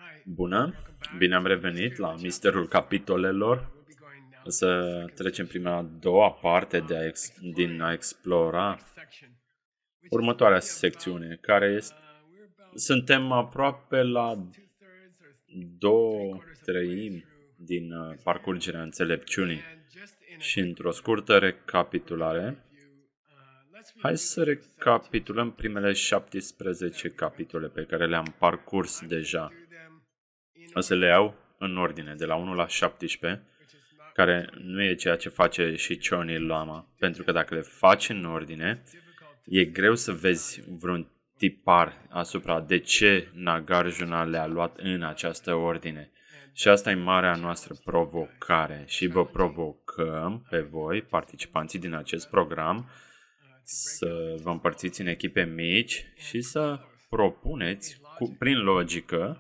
Bună! Bine am revenit la Misterul Capitolelor. O să trecem prima la a doua parte din a explora următoarea secțiune, care este... Suntem aproape la 2/3 din parcurgerea înțelepciunii. Și într-o scurtă recapitulare, hai să recapitulăm primele 17 capitole pe care le-am parcurs deja. O să le iau în ordine, de la 1 la 17, care nu e ceea ce face și Choni Lama, pentru că dacă le faci în ordine, e greu să vezi vreun tipar asupra de ce Nagarjuna le-a luat în această ordine. Și asta e marea noastră provocare și vă provocăm pe voi, participanții din acest program, să vă împărțiți în echipe mici și să propuneți, prin logică,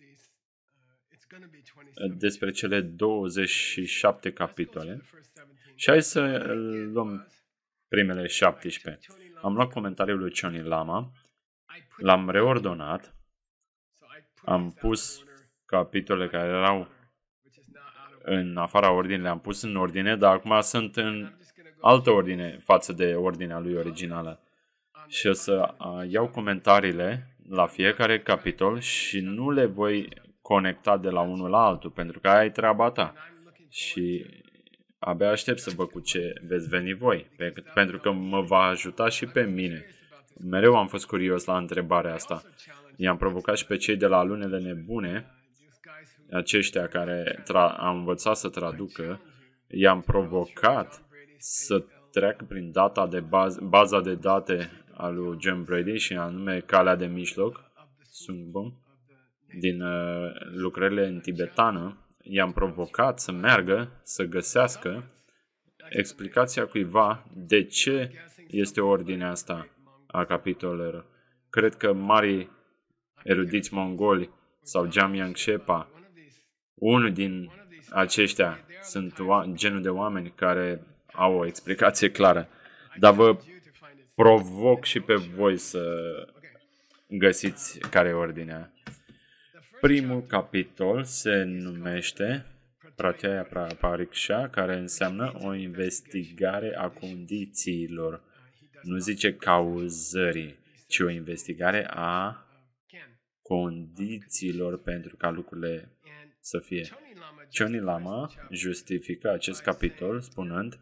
despre cele 27 capitole. Și hai să luăm primele 17. Am luat comentariul lui Choni Lama, l-am reordonat, am pus capitole care erau în afara ordinii, le-am pus în ordine, dar acum sunt în altă ordine față de ordinea lui originală. Și o să iau comentariile la fiecare capitol și nu le voi conecta de la unul la altul, pentru că aia e treaba ta. Și abia aștept să văd cu ce veți veni voi, pentru că mă va ajuta și pe mine. Mereu am fost curios la întrebarea asta. I-am provocat și pe cei de la Lunele Nebune, aceștia care au învățat să traducă, i-am provocat să treacă prin baza de date a lui John Brady și anume Calea de Mijloc, Sungbum, din lucrările în tibetană. I-am provocat să meargă, să găsească explicația cuiva de ce este ordinea asta a capitolelor. Cred că marii erudiți mongoli sau Jamyang Shepa, unul din aceștia sunt genul de oameni care au o explicație clară. Dar vă provoc și pe voi să găsiți care e ordinea. Primul capitol se numește Pratyaya Pariksha, care înseamnă o investigare a condițiilor. Nu zice cauzării, ci o investigare a condițiilor pentru ca lucrurile să fie. Choni Lama justifică acest capitol spunând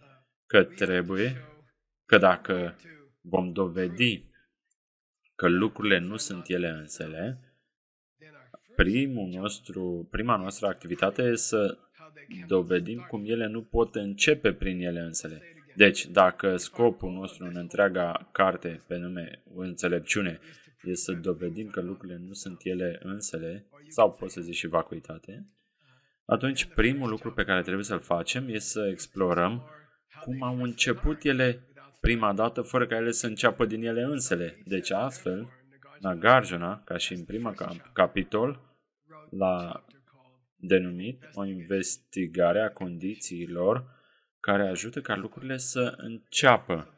că dacă vom dovedi că lucrurile nu sunt ele însele, prima noastră activitate este să dovedim cum ele nu pot începe prin ele însele. Deci, dacă scopul nostru în întreaga carte pe nume Înțelepciune este să dovedim că lucrurile nu sunt ele însele, sau pot să zic și vacuitate, atunci primul lucru pe care trebuie să-l facem este să explorăm cum au început ele prima dată fără ca ele să înceapă din ele însele. Deci astfel, Nagarjuna, ca și în prima capitol, l-a denumit o investigare a condițiilor care ajută ca lucrurile să înceapă.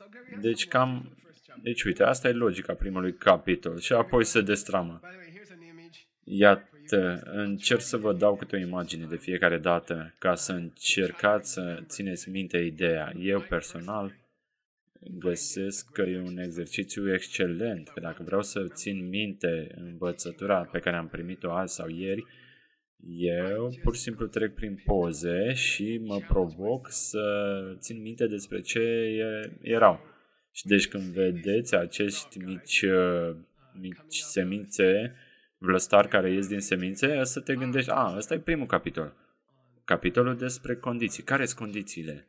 Deci uite, asta e logica primului capitol și apoi se destramă. Iată, încerc să vă dau câte o imagine de fiecare dată ca să încercați să țineți minte ideea. Eu personal găsesc că e un exercițiu excelent, că dacă vreau să țin minte învățătura pe care am primit-o azi sau ieri, eu pur și simplu trec prin poze și mă provoc să țin minte despre ce erau. Și deci când vedeți acești mici semințe, vlăstari care ies din semințe, să te gândești, ăsta e primul capitol. Capitolul despre condiții. Care sunt condițiile?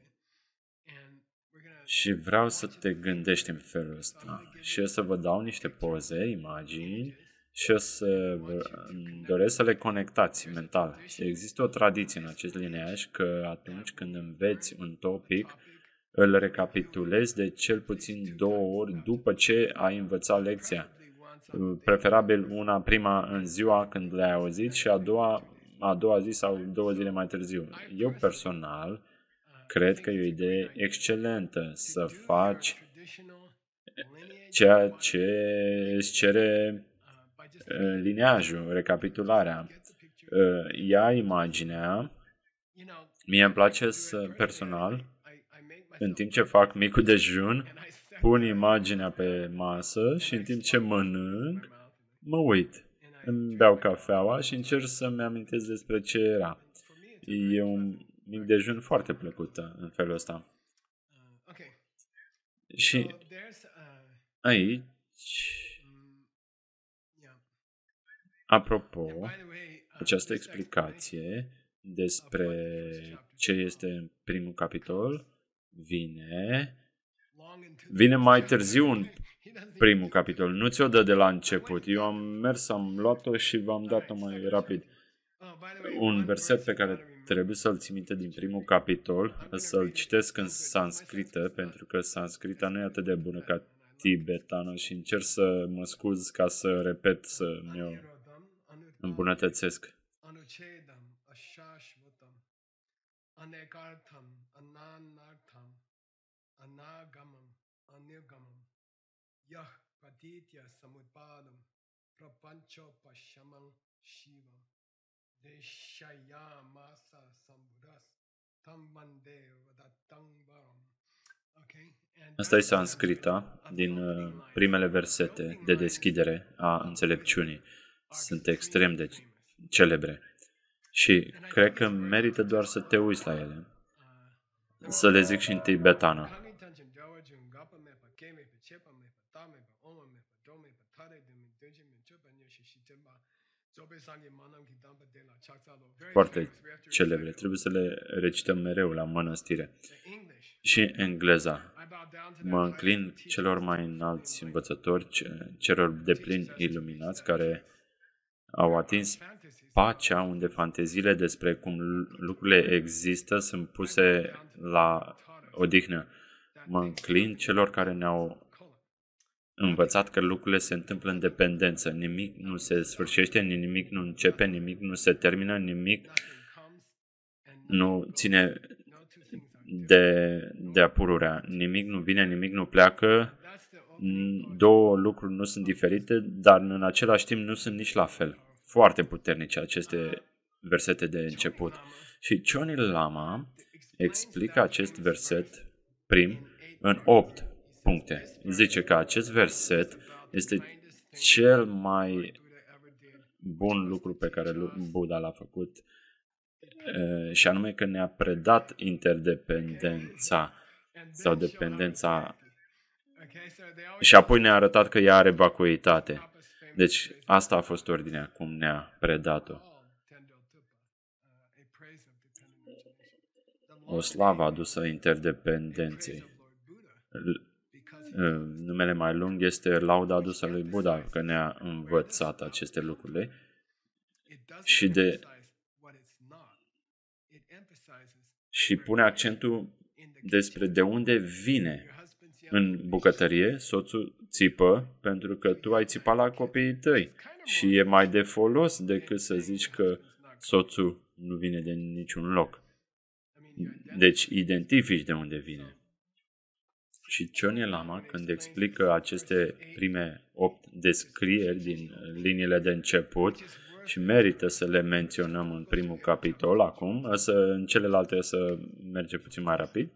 Și vreau să te gândești în felul ăsta. Și o să vă dau niște poze, imagini, și o să doresc să le conectați mental. Există o tradiție în acest lineaj că atunci când înveți un topic, îl recapitulezi de cel puțin 2 ori după ce ai învățat lecția. Preferabil prima în ziua când le-ai auzit și a doua zi sau 2 zile mai târziu. Eu personal cred că e o idee excelentă să faci ceea ce îți cere lineajul, recapitularea, ia imaginea. Mie îmi place personal, în timp ce fac micul dejun, pun imaginea pe masă și în timp ce mănânc, mă uit. Îmi beau cafeaua și încerc să-mi amintesc despre ce era. E un mic dejun foarte plăcut în felul ăsta. Și aici, apropo, această explicație despre ce este primul capitol vine mai târziu în primul capitol. Nu ți-o dă de la început. Eu am mers, am luat-o și v-am dat-o mai rapid. Un verset pe care trebuie să-l ții minte din primul capitol, să-l citesc în sanscrită, pentru că sanscrita nu e atât de bună ca tibetană și încerc să mă scuz ca să repet, să mi-o îmbunătățesc. Asta e sanscrita din primele versete de deschidere a înțelepciunii. Sunt extrem de celebre. Și cred că merită doar să te uiți la ele. Să le zic și în tibetană. Foarte celebre. Trebuie să le recităm mereu la mănăstire. Și engleza. Mă înclin celor mai înalți învățători, celor deplin iluminați, care au atins pacea unde fanteziile despre cum lucrurile există sunt puse la odihnă. Mă înclin celor care ne-au învățat că lucrurile se întâmplă în dependență. Nimic nu se sfârșește, nimic nu începe, nimic nu se termină, nimic nu ține de apururea. Nimic nu vine, nimic nu pleacă. Două lucruri nu sunt diferite, dar în același timp nu sunt nici la fel. Foarte puternice aceste versete de început. Și Chonyi Lama explică acest verset prim în 8 puncte. Zice că acest verset este cel mai bun lucru pe care Buddha l-a făcut și anume că ne-a predat interdependența sau dependența și apoi ne-a arătat că ea are vacuitate. Deci asta a fost ordinea cum ne-a predat-o. O slavă adusă interdependenței. Numele mai lung este lauda adusă lui Buddha, că ne-a învățat aceste lucruri. Și pune accentul despre de unde vine. În bucătărie, soțul țipă pentru că tu ai țipat la copiii tăi și e mai de folos decât să zici că soțul nu vine de niciun loc. Deci identifici de unde vine. Și Chonyi Lama, când explică aceste prime 8 descrieri din liniile de început, și merită să le menționăm în primul capitol acum, în celelalte să merge puțin mai rapid,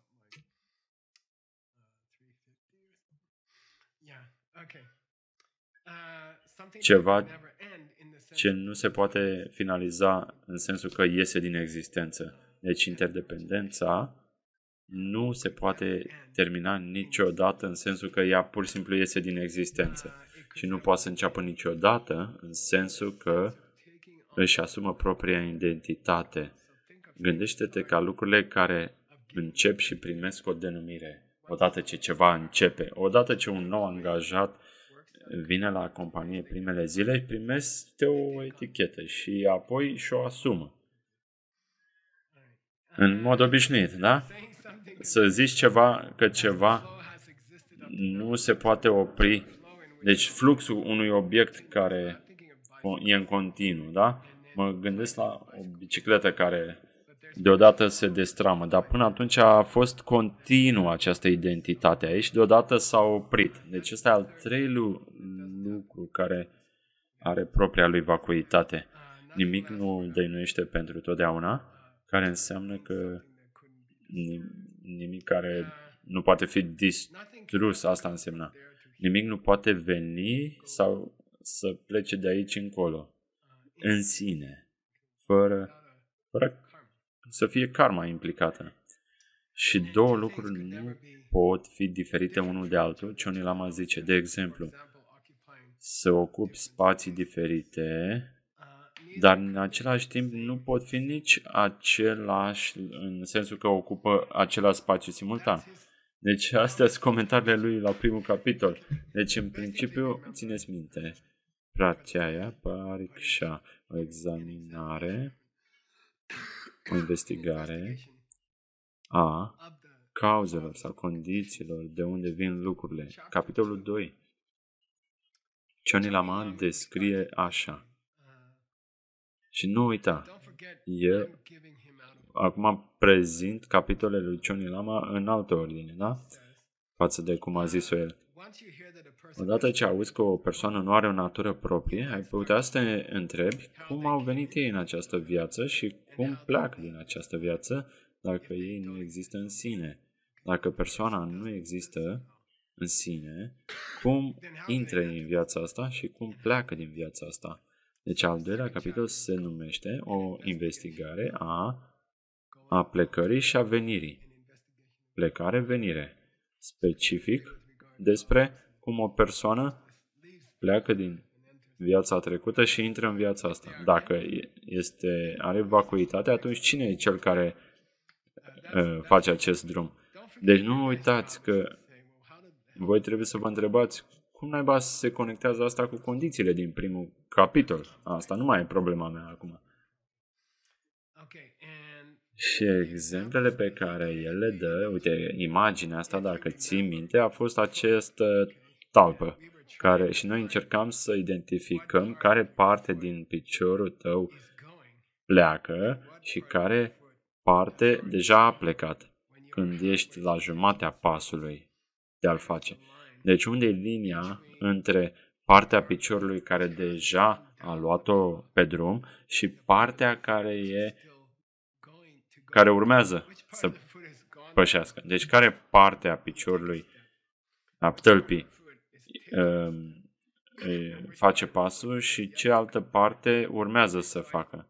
ceva ce nu se poate finaliza în sensul că iese din existență. Deci interdependența nu se poate termina niciodată în sensul că ea pur și simplu iese din existență. Și nu poate să înceapă niciodată în sensul că își asumă propria identitate. Gândește-te ca lucrurile care încep și primesc o denumire. Odată ce ceva începe, odată ce un nou angajat vine la companie primele zile, primește o etichetă și apoi și-o asumă. În mod obișnuit, da? Să zici că ceva nu se poate opri. Deci fluxul unui obiect care e în continuu, da? Mă gândesc la o bicicletă care deodată se destramă, dar până atunci a fost continuă această identitate aici și deodată s-a oprit. Deci ăsta e al treilea lucru care are propria lui vacuitate. Nimic nu dăinuiește pentru totdeauna, care înseamnă că nimic care nu poate fi distrus, asta înseamnă. Nimic nu poate veni sau să plece de aici încolo, în sine, fără să fie karma implicată. Și două lucruri nu pot fi diferite unul de altul. Johnny Lama zice, de exemplu, să ocupi spații diferite, dar în același timp nu pot fi nici același, în sensul că ocupă același spațiu simultan. Deci astea sunt comentariile lui la primul capitol. Deci în principiu, țineți minte, pratyaya, pariksha, o examinare, o investigare a cauzelor sau condițiilor de unde vin lucrurile. Capitolul 2. Johnny Lama descrie așa. Și nu uita, eu acum prezint capitolele lui Johnny Lama în altă ordine, da? Față de cum a zis-o el. Odată ce auzi că o persoană nu are o natură proprie, ai putea să te întrebi cum au venit ei în această viață și cum pleacă din această viață dacă ei nu există în sine. Dacă persoana nu există în sine, cum intră în viața asta și cum pleacă din viața asta. Deci al doilea capitol se numește o investigare a plecării și a venirii. Plecare, venire. Specific despre cum o persoană pleacă din viața trecută și intră în viața asta. Dacă are vacuitate, atunci cine e cel care face acest drum? Deci nu uitați că voi trebuie să vă întrebați cum naiba se conectează asta cu condițiile din primul capitol. Asta nu mai e problema mea acum. Și exemplele pe care el le dă, uite, imaginea asta, dacă ții minte, a fost această talpă. Și noi încercam să identificăm care parte din piciorul tău pleacă și care parte deja a plecat când ești la jumatea pasului de a-l face. Deci unde e linia între partea piciorului care deja a luat-o pe drum și partea care urmează să pășească. Deci care parte a piciorului, a tălpii, face pasul și ce altă parte urmează să facă.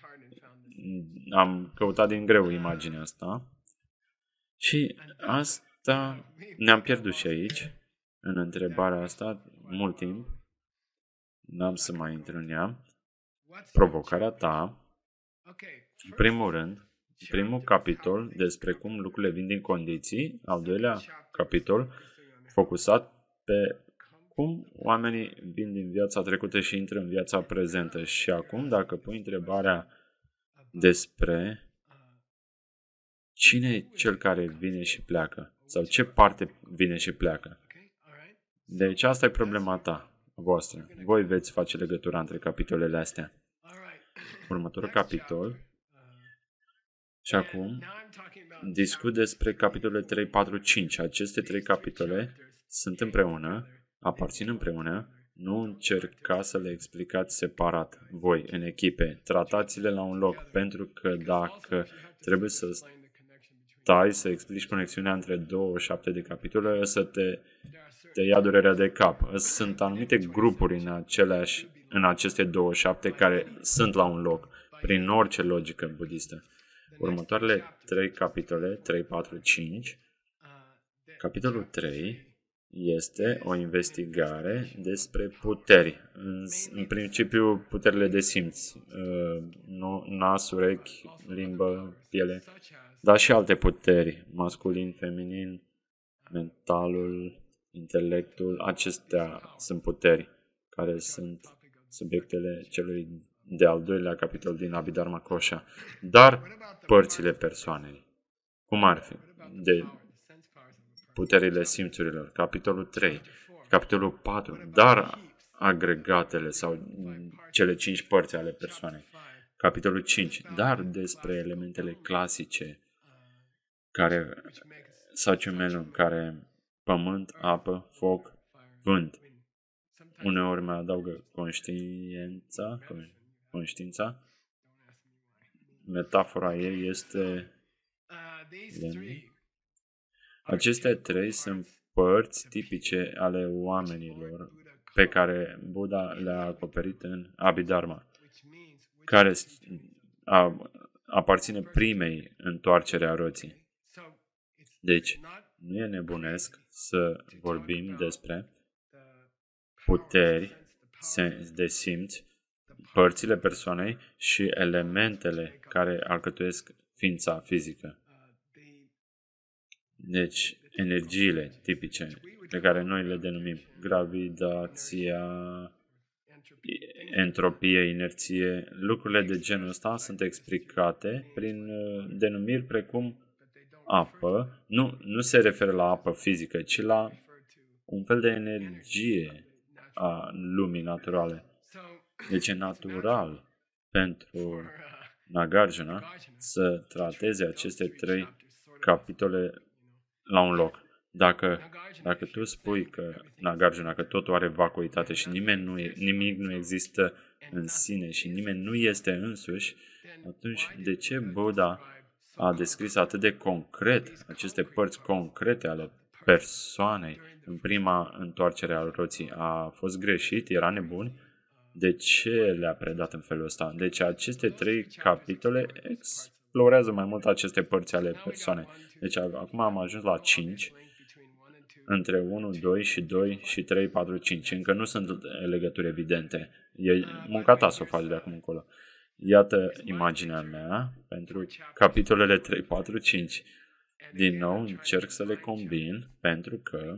Am căutat din greu imaginea asta și asta ne-am pierdut și aici, în întrebarea asta, mult timp. N-am să mai intru în ea. Provocarea ta, în primul rând, primul capitol despre cum lucrurile vin din condiții, al doilea capitol focusat pe cum oamenii vin din viața trecută și intră în viața prezentă. Și acum, dacă pui întrebarea despre cine e cel care vine și pleacă, sau ce parte vine și pleacă. Deci asta e problema ta, voastră. Voi veți face legătura între capitolele astea. Următorul capitol. Și acum discut despre capitolele 3, 4, 5. Aceste trei capitole sunt împreună, aparțin împreună, nu încerca să le explicați separat, voi, în echipe. Tratați-le la un loc, pentru că dacă trebuie să stai să explici conexiunea între 27 de capitole, o să te ia durerea de cap. Sunt anumite grupuri în aceste 27 care sunt la un loc, prin orice logică budistă. Următoarele 3 capitole, 3, 4, 5, capitolul 3 este o investigare despre puteri. În principiu, puterile de simț, nas, urechi, limbă, piele, dar și alte puteri, masculin, feminin, mentalul, intelectul, acestea sunt puteri care sunt subiectele celui de-al doilea capitol din Abhidharma Kosha. Dar părțile persoanei, cum ar fi, de puterile simțurilor, capitolul 3, capitolul 4, dar agregatele sau cele 5 părți ale persoanei, capitolul 5, dar despre elementele clasice care Saciumelum, care pământ, apă, foc, vânt. Uneori mai adaugă conștiința. Metafora ei este acestea trei sunt părți tipice ale oamenilor pe care Buddha le-a acoperit în Abhidharma, care aparține primei întoarcere a roții. Deci, nu e nebunesc să vorbim despre puteri de simț, părțile persoanei și elementele care alcătuiesc ființa fizică. Deci, energiile tipice pe care noi le denumim gravitația, entropie, inerție, lucrurile de genul ăsta sunt explicate prin denumiri precum apă. Nu se referă la apă fizică, ci la un fel de energie a lumii naturale. Deci e natural pentru Nagarjuna să trateze aceste trei capitole la un loc. Dacă tu spui că Nagarjuna, că totul are vacuitate și nimic nu există în sine și nimeni nu este însuși, atunci de ce Buddha a descris atât de concret aceste părți concrete ale persoanei în prima întoarcere a roții? A fost greșit? Era nebun? De ce le-a predat în felul ăsta? Deci aceste trei capitole explorează mai mult aceste părți ale persoanei. Deci acum am ajuns la 5, între 1, 2 și 2 și 3, 4, 5. Încă nu sunt legături evidente. E munca ta să o faci de acum încolo. Iată imaginea mea pentru capitolele 3, 4, 5. Din nou încerc să le combin pentru că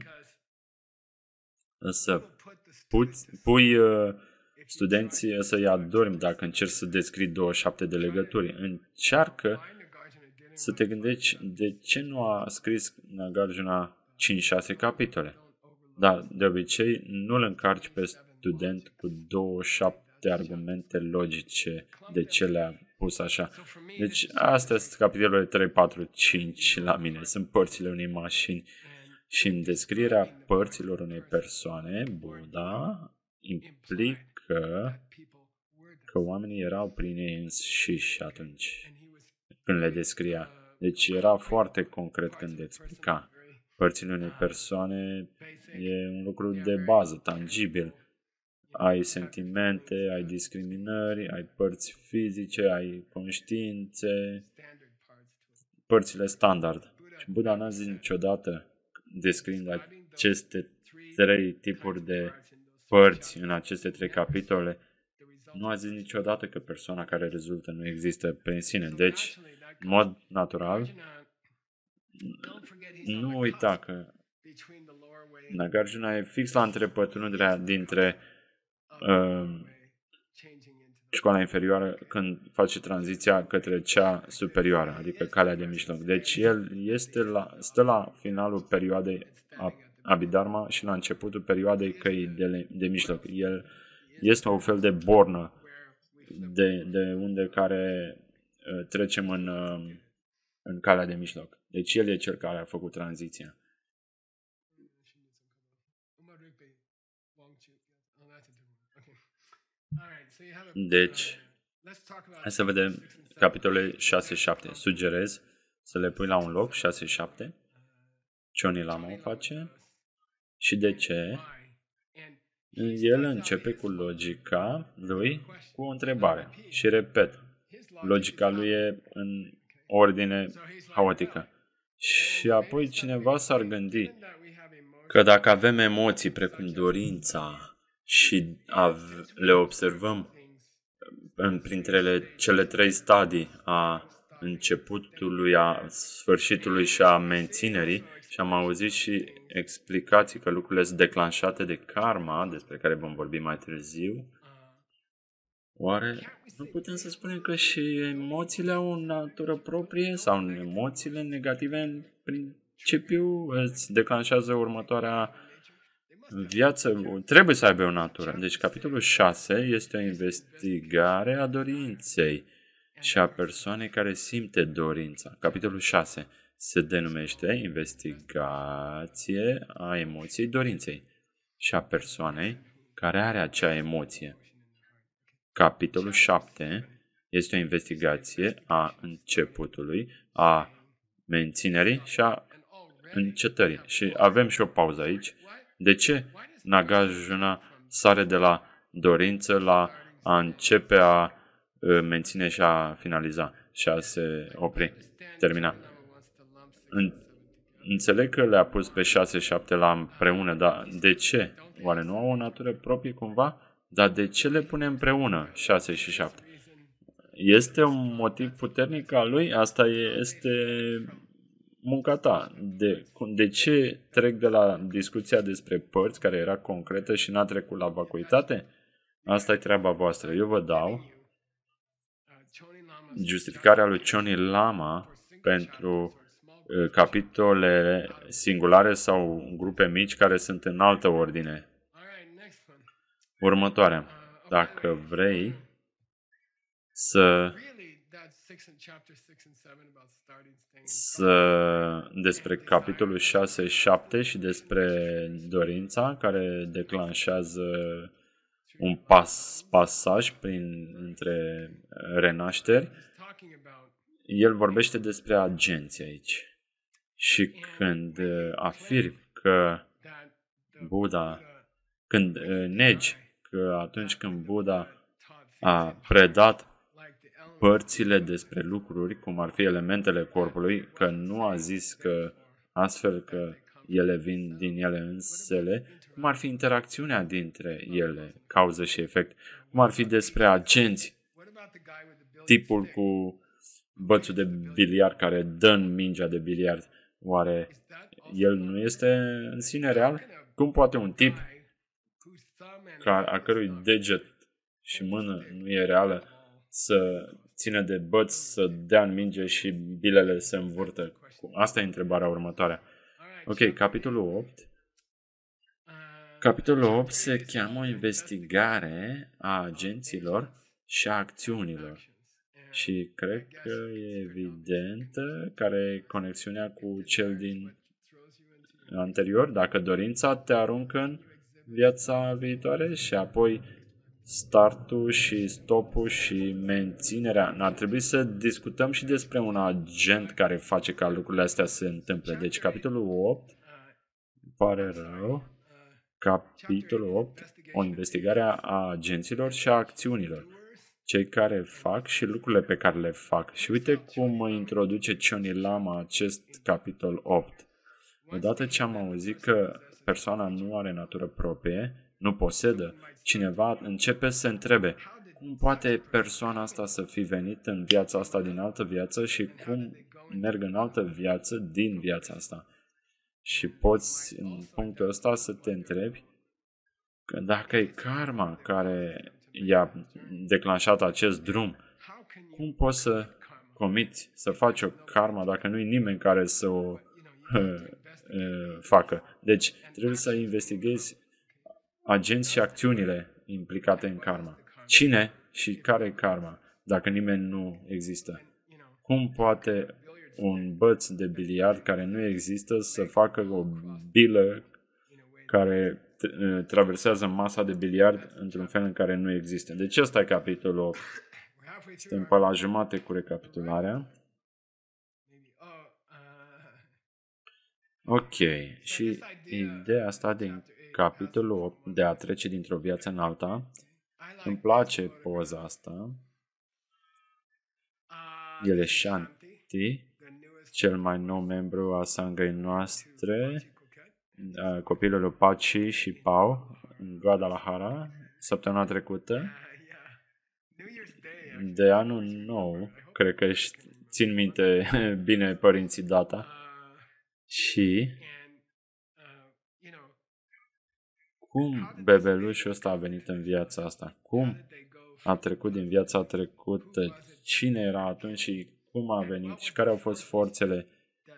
să pui studenții să-i adormi dacă încerci să descrii 27 de legături. Încearcă să te gândești de ce nu a scris Nagarjuna 5-6 capitole. Dar de obicei nu-l încarci pe student cu 27 argumente logice de ce le-a pus așa. Deci astea sunt capitolele 3, 4, 5 la mine. Sunt părțile unei mașini. Și în descrierea părților unei persoane, Buddha implică că oamenii erau prin ei înșiși atunci când le descria. Deci era foarte concret când explica. Părțile unei persoane e un lucru de bază, tangibil. Ai sentimente, ai discriminări, ai părți fizice, ai conștiințe, părțile standard. Și Buddha n-a zis niciodată, descriind aceste trei tipuri de părți în aceste trei capitole, nu a zis niciodată că persoana care rezultă nu există prin sine. Deci, în mod natural, nu uita că Nagarjuna e fix la întrepătrunderea dintre școala inferioară când face tranziția către cea superioară, adică calea de mijloc. Deci el stă la finalul perioadei Abhidharma și la începutul perioadei căii de mijloc. El este un fel de bornă de unde care trecem în calea de mijloc. Deci el e cel care a făcut tranziția. Deci, hai să vedem capitolele 6-7. Sugerez să le pui la un loc, 6-7. Choni Lama o face. Și de ce? El începe cu logica lui cu o întrebare. Și repet, logica lui e în ordine haotică. Și apoi cineva s-ar gândi că dacă avem emoții precum dorința și le observăm printre cele trei stadii a începutului, a sfârșitului și a menținerii, și am auzit și explicații că lucrurile sunt declanșate de karma, despre care vom vorbi mai târziu, oare nu putem să spunem că și emoțiile au o natură proprie sau emoțiile negative în principiu îți declanșează următoarea viață? Trebuie să aibă o natură. Deci capitolul 6 este o investigare a dorinței și a persoanei care simte dorința. Capitolul 6 se denumește investigație a emoției dorinței și a persoanei care are acea emoție. Capitolul 7 este o investigație a începutului, a menținerii și a încetării. Și avem și o pauză aici. De ce Nagarjuna sare de la dorință la a începe a menține și a finaliza și a se opri, termina? Înțeleg că le-a pus pe 6-7 la împreună, dar de ce? Oare nu au o natură proprie cumva? Dar de ce le pune împreună 6 și 7? Este un motiv puternic al lui? Asta este munca ta. De ce trec de la discuția despre părți, care era concretă, și n-a trecut la vacuitate? Asta e treaba voastră. Eu vă dau justificarea lui Choni Lama pentru capitole singulare sau grupe mici care sunt în altă ordine. Următoarea. Dacă vrei despre capitolul 6-7 și despre dorința care declanșează un pasaj între renașteri, el vorbește despre agenți aici. Și când afirmi că Buddha, când negi că atunci când Buddha a predat părțile despre lucruri, cum ar fi elementele corpului, că nu a zis că astfel că ele vin din ele însele, cum ar fi interacțiunea dintre ele, cauză și efect, cum ar fi despre agenți, tipul cu bățul de biliard care dă în mingea de biliard, oare el nu este în sine real? Cum poate un tip a cărui deget și mână nu e reală să țină de băț, să dea în minge și bilele se învârtă? Asta e întrebarea următoare. Ok, capitolul 8. Capitolul 8 se cheamă o investigare a agenților și a acțiunilor. Și cred că e evidentă care e conexiunea cu cel din anterior. Dacă dorința te aruncă în viața viitoare și apoi startul și stopul și menținerea. Ar trebui să discutăm și despre un agent care face ca lucrurile astea să se întâmple. Deci capitolul 8, pare rău, capitolul 8, o investigare a agenților și a acțiunilor. Cei care fac și lucrurile pe care le fac. Și uite cum introduce Choni Lama acest capitol 8. Odată ce am auzit că persoana nu are natură proprie, nu posedă, cineva începe să se întrebe cum poate persoana asta să fi venit în viața asta din altă viață și cum merg în altă viață din viața asta. Și poți în punctul ăsta să te întrebi că dacă e karma care i-a declanșat acest drum, cum poți să comiți, să faci o karma dacă nu e nimeni care să o facă? Deci trebuie să investighezi agenți și acțiunile implicate în karma. Cine și care e karma dacă nimeni nu există? Cum poate un băț de biliard care nu există să facă o bilă care traversează masa de biliard într-un fel în care nu există? Deci ăsta e capitolul 8. Suntem pe la jumate cu recapitularea. Ok. Și ideea asta din capitolul 8 de a trece dintr-o viață în alta, îmi place poza asta. El e Shanti, cel mai nou membru a sangăi noastre, copilul lui Pachi și Pau, în Guadalajara, săptămâna trecută. De anul nou, cred că țin minte bine părinții data. Și cum bebelușul ăsta a venit în viața asta? Cum a trecut din viața trecută? Cine era atunci și cum a venit? Și care au fost forțele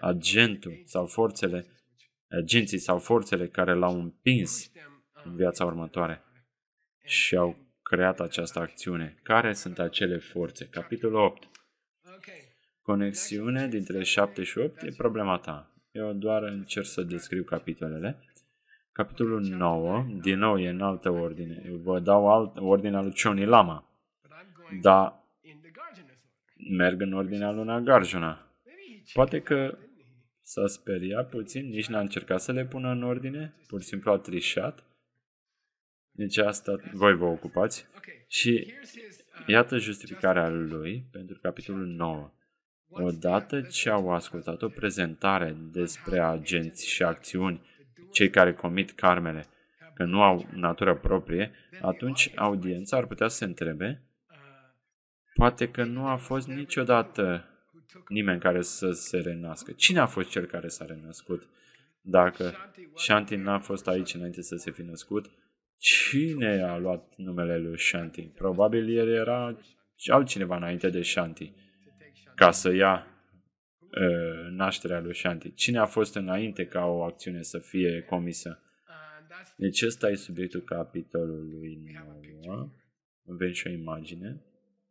agenții sau forțele care l-au împins în viața următoare și au creat această acțiune? Care sunt acele forțe? Capitolul 8. Conexiune dintre 7 și 8 e problema ta. Eu doar încerc să descriu capitolele. Capitolul 9, din nou e în altă ordine. Eu vă dau ordinea lui Choni Lama, dar merg în ordinea lui Nagarjuna. Poate că s-a speriat puțin, nici n-a încercat să le pună în ordine, pur și simplu a trișat. Deci asta voi vă ocupați. Și iată justificarea lui pentru capitolul 9. Odată ce au ascultat o prezentare despre agenți și acțiuni, cei care comit karmele, că nu au natură proprie, atunci audiența ar putea să se întrebe, poate că nu a fost niciodată nimeni care să se renască. Cine a fost cel care s-a renăscut? Dacă Shanti n-a fost aici înainte să se fi născut, cine a luat numele lui Shanti? Probabil el era altcineva înainte de Shanti, ca să ia nașterea lui Shanti. Cine a fost înainte ca o acțiune să fie comisă? Deci ăsta e subiectul capitolului 9. Avem și o imagine.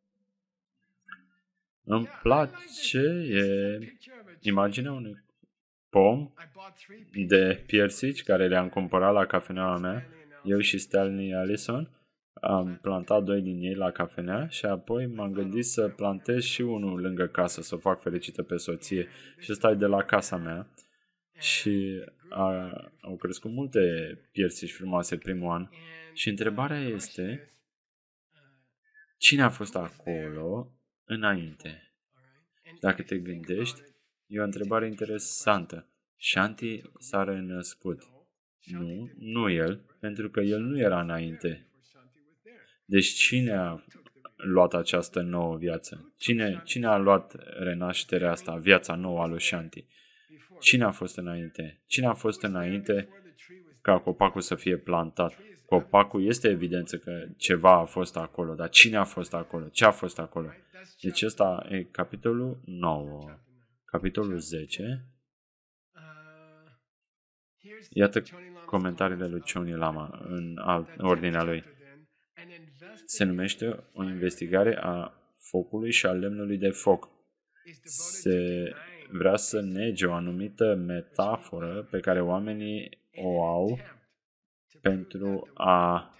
Îmi place imaginea unui pom de piersici care le-am cumpărat la cafeneaua mea, eu și Stanley Allison. Am plantat 2 din ei la cafenea și apoi m-am gândit să plantez și unul lângă casă, să o fac fericită pe soție. Și ăsta e de la casa mea. Și au crescut multe piersici frumoase primul an. Și întrebarea este, cine a fost acolo înainte? Dacă te gândești, e o întrebare interesantă. Shanti s-a renăscut. Nu el, pentru că el nu era înainte. Deci cine a luat această nouă viață? Cine a luat renașterea asta, viața nouă a lui Shanti? Cine a fost înainte? Cine a fost înainte ca copacul să fie plantat? Copacul este evidență că ceva a fost acolo, dar cine a fost acolo? Ce a fost acolo? Deci ăsta e capitolul 9. Capitolul 10. Iată comentariile lui Choni Lama în ordinea lui. Se numește o investigare a focului și a lemnului de foc. Se vrea să nege o anumită metaforă pe care oamenii o au pentru a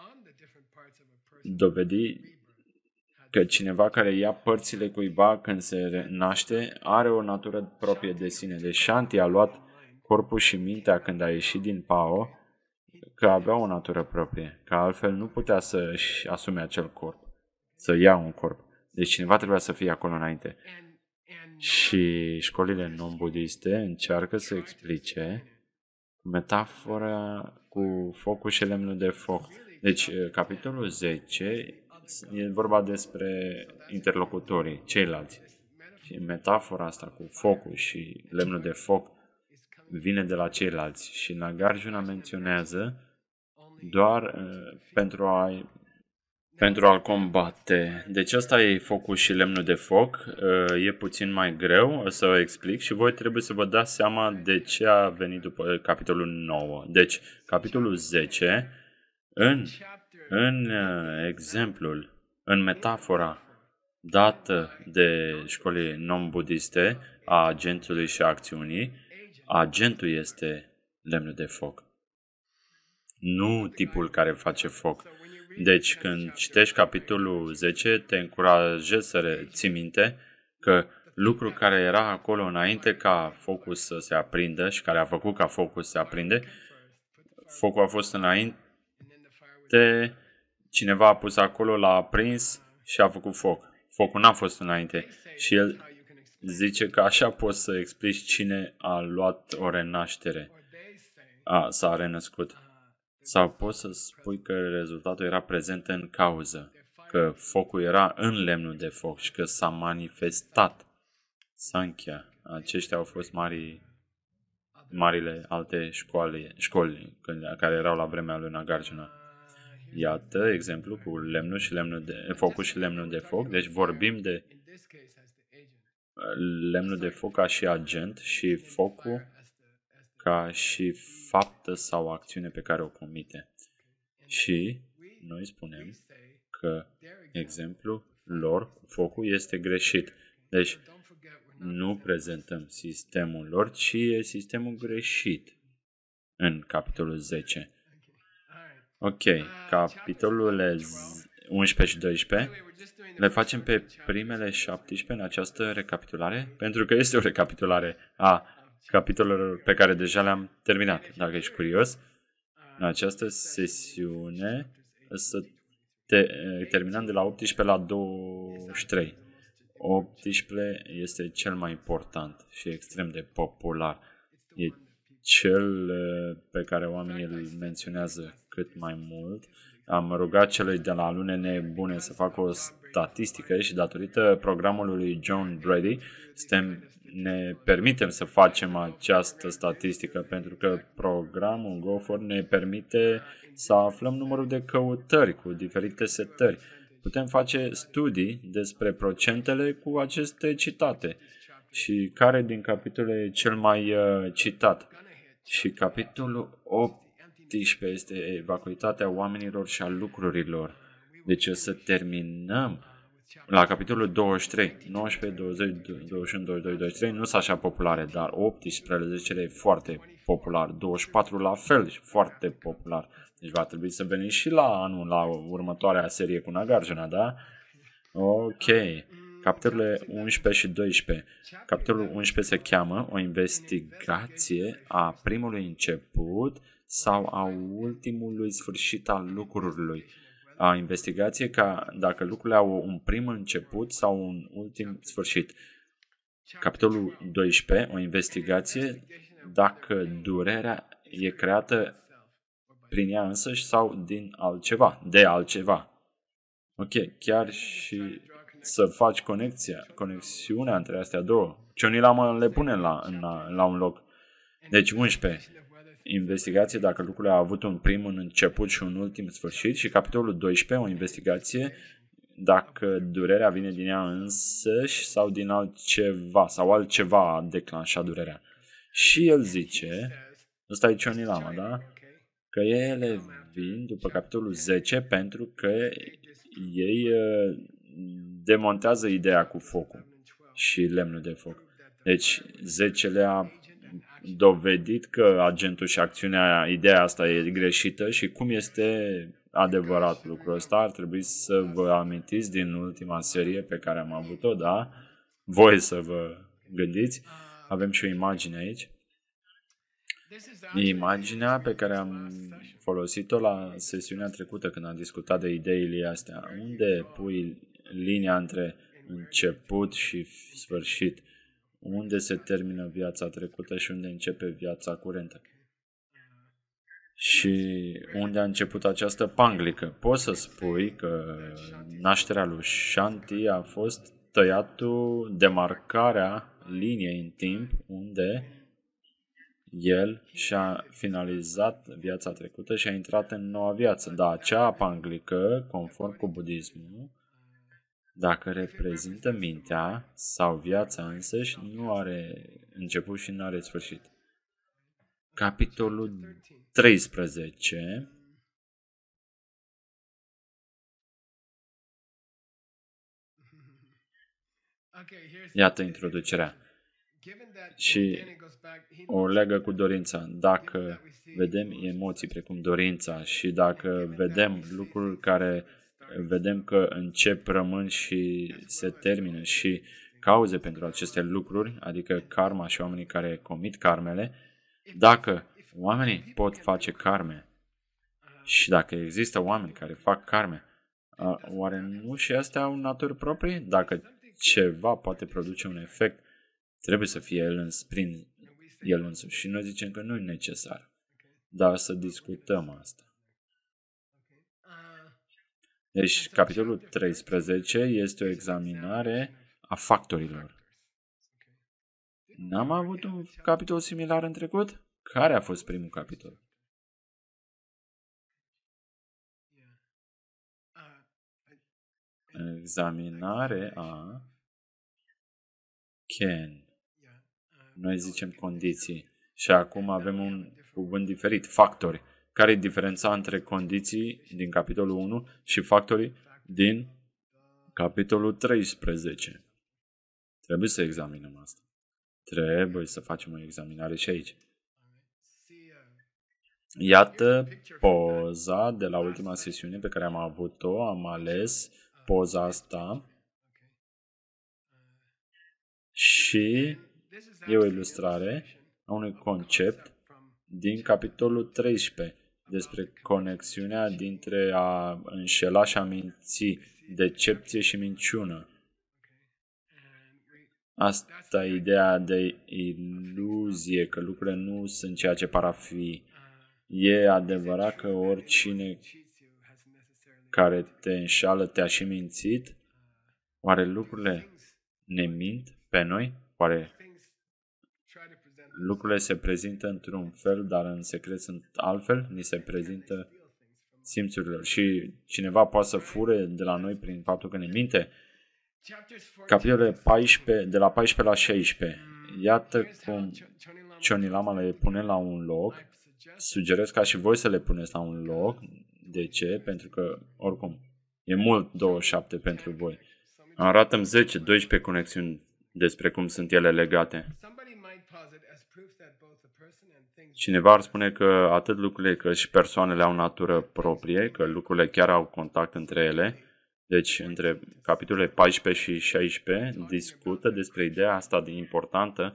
dovedi că cineva care ia părțile cuiva când se naște are o natură proprie de sine. Deci Shanti a luat corpul și mintea când a ieșit din Pao, că avea o natură proprie, că altfel nu putea să-și asume acel corp, să ia un corp. Deci cineva trebuia să fie acolo înainte. Și școlile non-budiste încearcă să explice metafora cu focul și lemnul de foc. Deci, capitolul 10 e vorba despre interlocutorii, ceilalți. Și metafora asta cu focul și lemnul de foc vine de la ceilalți. Și Nagarjuna menționează doar pentru a-l combate. Deci ăsta e focul și lemnul de foc. E puțin mai greu, o să o explic și voi trebuie să vă dați seama de ce a venit după capitolul 9. Deci, capitolul 10, în exemplul, în metafora dată de școlii non-budiste a agentului și a acțiunii, agentul este lemnul de foc, nu tipul care face foc. Deci, când citești capitolul 10, te încurajez să ții minte că lucrul care era acolo înainte ca focul să se aprindă și care a făcut ca focul să se aprinde, focul a fost înainte, cineva a pus acolo, l-a aprins și a făcut foc. Focul n-a fost înainte. Și el zice că așa poți să explici cine a luat o renaștere, s-a renăscut. Sau poți să spui că rezultatul era prezent în cauză, că focul era în lemnul de foc și că s-a manifestat. Sankhya. Aceștia au fost marile alte școli care erau la vremea lui Nagarjuna. Iată exemplu cu lemnul și focul și lemnul de foc. Deci vorbim de lemnul de foc ca și agent și focul ca și faptă sau acțiune pe care o comite. Și noi spunem că exemplul lor, focul, este greșit. Deci nu prezentăm sistemul lor, ci e sistemul greșit. în capitolul 10. Ok, capitolul 11 și 12 le facem pe primele 17 în această recapitulare, pentru că este o recapitulare a capitolelor pe care deja le-am terminat. Dacă ești curios, în această sesiune să terminăm de la 18 la 23. 18 este cel mai important și extrem de popular. E cel pe care oamenii îl menționează cât mai mult. Am rugat celui de la Lune Nebune să facă o statistică și datorită programului lui John Brady ne permitem să facem această statistică pentru că programul Gopher ne permite să aflăm numărul de căutări cu diferite setări. Putem face studii despre procentele cu aceste citate și care din capitolul e cel mai citat. Și capitolul 18 este vacuitatea oamenilor și a lucrurilor. Deci o să terminăm la capitolul 23, 19, 20, 21, 22, 23 nu sunt așa populare, dar 18 e foarte popular, 24 la fel și foarte popular. Deci va trebui să veniți și la anul, la următoarea serie cu Nagarjuna, da? Ok. Capitolele 11 și 12. Capitolul 11 se cheamă o investigație a primului început sau a ultimului sfârșit al lucrurilor. A investigație ca dacă lucrurile au un prim început sau un ultim sfârșit. Capitolul 12, o investigație dacă durerea e creată prin ea însăși sau din altceva, de altceva. Ok, chiar și să faci conexiunea între astea două. Choni Lama le pune la un loc. Deci 11. Investigație dacă lucrurile au avut un prim început și un ultim sfârșit și capitolul 12, o investigație dacă durerea vine din ea însăși sau din altceva sau altceva a declanșat durerea. Și el zice, ăsta e Choni Lama, da? Că ele vin după capitolul 10 pentru că ei demontează ideea cu focul și lemnul de foc. Deci 10 a dovedit că agentul și acțiunea, ideea asta e greșită și cum este adevărat lucrul ăsta. Ar trebui să vă amintiți din ultima serie pe care am avut-o, da? Voi să vă gândiți. Avem și o imagine aici. Imaginea pe care am folosit-o la sesiunea trecută când am discutat de ideile astea. Unde pui linia între început și sfârșit? Unde se termină viața trecută și unde începe viața curentă? Și unde a început această panglică? Poți să spui că nașterea lui Shanti a fost tăiatul, demarcarea liniei în timp unde el și-a finalizat viața trecută și a intrat în noua viață. Dar acea panglică, conform cu budismul, dacă reprezintă mintea sau viața însăși, nu are început și nu are sfârșit. Capitolul 13. Iată introducerea. Și o legă cu dorința. Dacă vedem emoții precum dorința și dacă vedem lucruri care vedem că încep, rămân și se termină și cauze pentru aceste lucruri, adică karma și oamenii care comit karmele, dacă oamenii pot face karme și dacă există oameni care fac karme, oare nu și astea au naturi proprii? Dacă ceva poate produce un efect, trebuie să fie prin el însuși. Și noi zicem că nu e necesar. Dar să discutăm asta. Deci, capitolul 13 este o examinare a factorilor. N-am avut un capitol similar în trecut? Care a fost primul capitol? Examinare a Ken. Noi zicem condiții. Și acum avem un cuvânt diferit, factori. Care e diferența între condiții din capitolul 1 și factorii din capitolul 13? Trebuie să examinăm asta. Trebuie să facem o examinare și aici. Iată poza de la ultima sesiune pe care am avut-o. Am ales poza asta și e o ilustrare a unui concept din capitolul 13 despre conexiunea dintre a înșela și a minți, decepție și minciună. Asta e ideea de iluzie, că lucrurile nu sunt ceea ce par a fi. E adevărat că oricine care te înșală te-a și mințit? Oare lucrurile ne mint pe noi? Oare lucrurile se prezintă într-un fel, dar în secret sunt altfel? Ni se prezintă simțurile. Și cineva poate să fure de la noi prin faptul că ne minte? Capitolele 14, de la 14 la 16. Iată cum Choni Lama le pune la un loc. Sugerez ca și voi să le puneți la un loc. De ce? Pentru că, oricum, e mult 27 pentru voi. Arată-mi 10-12 conexiuni despre cum sunt ele legate. Cineva ar spune că atât lucrurile cât și persoanele au natură proprie, că lucrurile chiar au contact între ele. Deci, între capitolele 14 și 16 discută despre ideea asta de importantă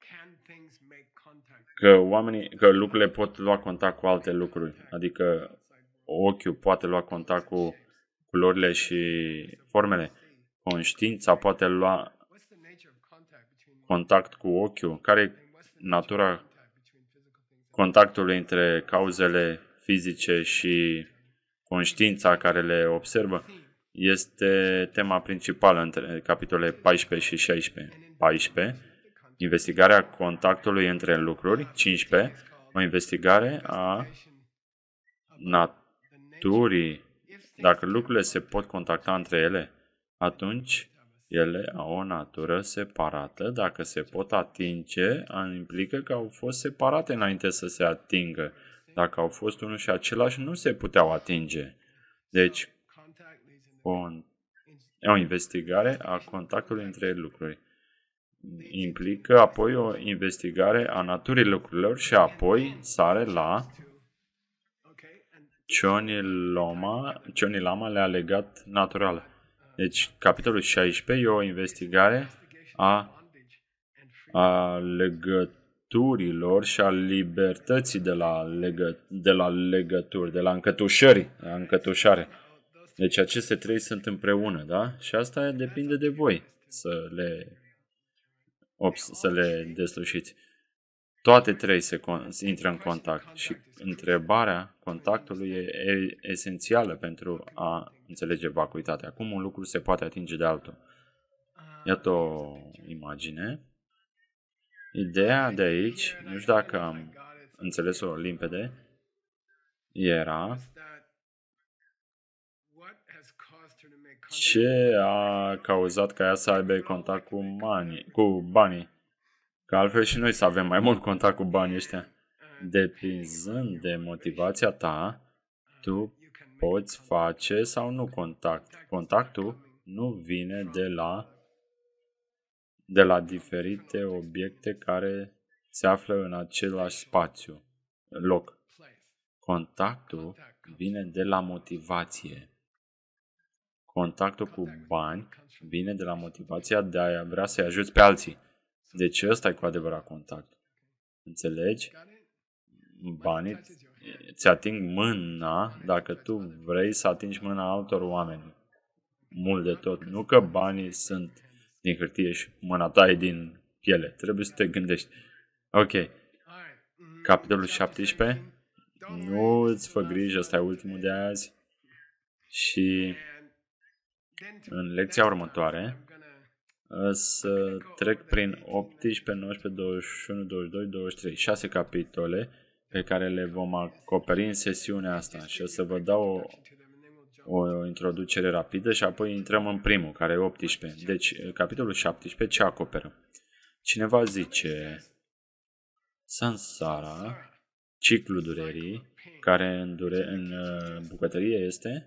că lucrurile pot lua contact cu alte lucruri. Adică ochiul poate lua contact cu culorile și formele. Conștiința poate lua contact cu ochiul. Care e natura contactului între cauzele fizice și conștiința care le observă? Este tema principală între capitolele 14 și 16. 14. Investigarea contactului între lucruri. 15. O investigare a naturii. Dacă lucrurile se pot contacta între ele, atunci ele au o natură separată. Dacă se pot atinge, implică că au fost separate înainte să se atingă. Dacă au fost unul și același, nu se puteau atinge. Deci, o investigare a contactului între lucruri implică apoi o investigare a naturii lucrurilor și apoi sare la Choni Lama le-a legat natural. Deci, capitolul 16 e o investigare a legăturilor și a libertății de la legături, de la încătușare. Deci aceste trei sunt împreună, da? Și asta depinde de voi să le deslușiți. Toate trei intră în contact și întrebarea contactului e esențială pentru a înțelege vacuitatea. Cum un lucru se poate atinge de altul. Iată o imagine. Ideea de aici, nu știu dacă am înțeles-o limpede, era ce a cauzat ca ea să aibă contact cu banii. Că altfel și noi să avem mai mult contact cu banii ăștia. Depinzând de motivația ta, tu poți face sau nu contact. Contactul nu vine de la diferite obiecte care se află în același loc. Contactul vine de la motivație. Contactul cu bani vine de la motivația de a vrea să-i ajuți pe alții. Deci ăsta e cu adevărat contact. Înțelegi? Banii ți ating mâna dacă tu vrei să atingi mâna altor oameni. Mult de tot. Nu că banii sunt din hârtie și mâna ta e din piele. Trebuie să te gândești. Ok. Capitolul 17. Nu îți fă grijă, ăsta e ultimul de azi. Și în lecția următoare să trec prin 18, 19, 21, 22, 23. 6 capitole pe care le vom acoperi în sesiunea asta și o să vă dau o introducere rapidă și apoi intrăm în primul, care e 18. Deci, capitolul 17, ce acoperă? Cineva zice Sansara, ciclul durerii, care în bucătărie este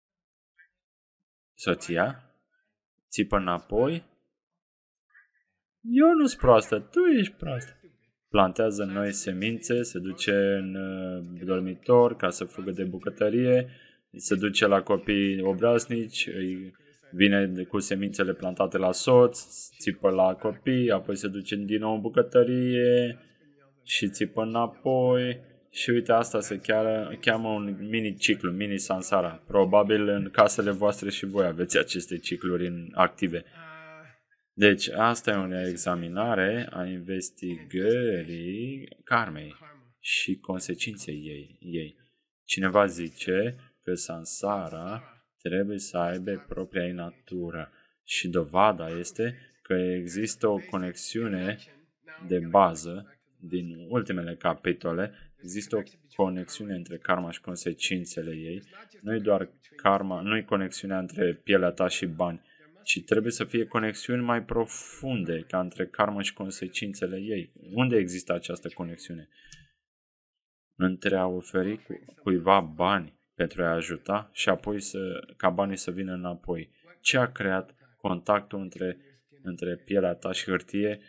soția, țipă înapoi, eu nu-s proastă, tu ești proastă. plantează noi semințe, se duce în dormitor ca să fugă de bucătărie, se duce la copii obraznici, vine cu semințele plantate la soț, țipă la copii, apoi se duce din nou în bucătărie și țipă înapoi. Și uite, asta se cheamă un mini-ciclu, mini-sansara. Probabil în casele voastre și voi aveți aceste cicluri active. Deci, asta e o examinare a investigării karmei și consecinței ei. Cineva zice că sansara trebuie să aibă propria ei natură și dovada este că există o conexiune de bază din ultimele capitole. Există o conexiune între karma și consecințele ei. Nu-i doar karma, nu-i conexiunea între pielea ta și bani, ci trebuie să fie conexiuni mai profunde ca între karma și consecințele ei. Unde există această conexiune? Între a oferi cuiva bani pentru a ajuta și apoi ca banii să vină înapoi. Ce a creat contactul între pielea ta și hârtie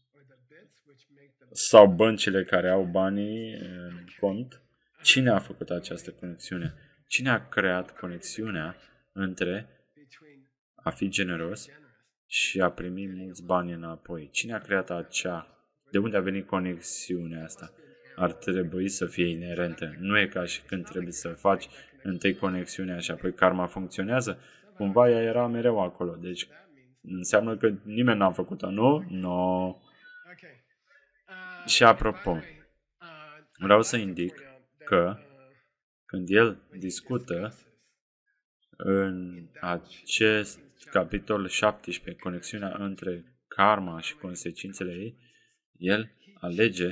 sau băncile care au banii în cont? Cine a făcut această conexiune? Cine a creat conexiunea între a fi generos și a primi mulți bani înapoi? Cine a creat de unde a venit conexiunea asta? Ar trebui să fie inerentă. Nu e ca și când trebuie să faci întâi conexiunea și apoi karma funcționează. Cumva ea era mereu acolo. Deci înseamnă că nimeni n-a făcut-o, nu? No. Și apropo, vreau să indic că când el discută în acest capitol 17, conexiunea între karma și consecințele ei, el alege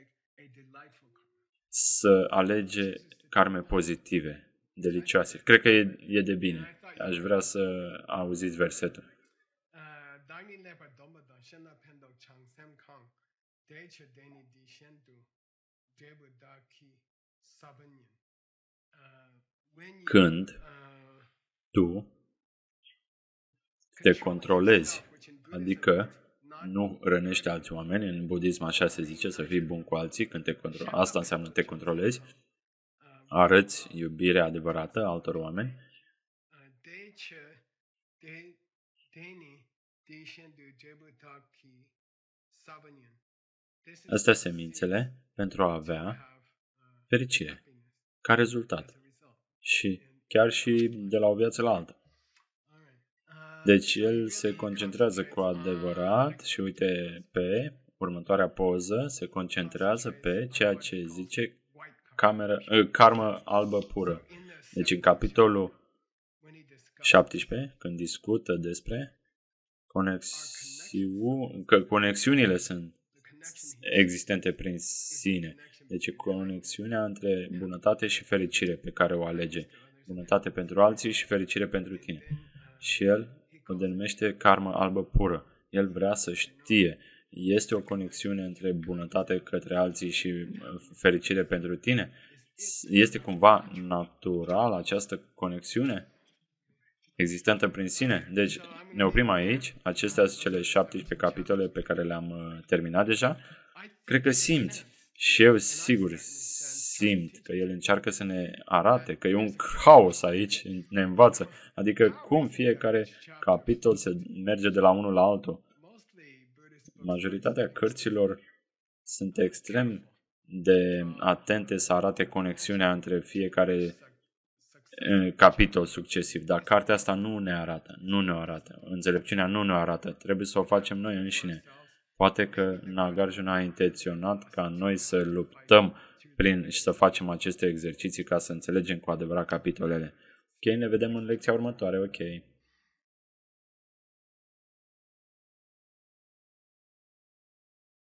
să alege karme pozitive, delicioase. Cred că e de bine. Aș vrea să auziți versetul. Când tu te controlezi, adică nu rănești alți oameni, în budism așa se zice, să fii bun cu alții, când te controlezi. Asta înseamnă te controlezi, arăți iubirea adevărată altor oameni. Astea semințele pentru a avea fericire ca rezultat și chiar și de la o viață la alta. Deci el se concentrează cu adevărat și uite pe următoarea poză, se concentrează pe ceea ce zice karmă albă pură. Deci în capitolul 17, când discută despre că conexiunile sunt existente prin sine. Deci conexiunea între bunătate și fericire pe care o alege. Bunătate pentru alții și fericire pentru tine. Și el o denumește karmă albă pură. El vrea să știe, este o conexiune între bunătate către alții și fericire pentru tine? Este cumva natural această conexiune existentă prin sine? Deci ne oprim aici. Acestea sunt cele 17 capitole pe care le-am terminat deja. Cred că simți și eu sigur simt că el încearcă să ne arate că e un haos aici, ne învață. Adică cum fiecare capitol se merge de la unul la altul. Majoritatea cărților sunt extrem de atente să arate conexiunea între fiecare capitol succesiv, dar cartea asta nu ne arată. Înțelepciunea nu ne arată. Trebuie să o facem noi înșine. Poate că Nagarjuna a intenționat ca noi să luptăm și să facem aceste exerciții ca să înțelegem cu adevărat capitolele. Ok, ne vedem în lecția următoare. Ok.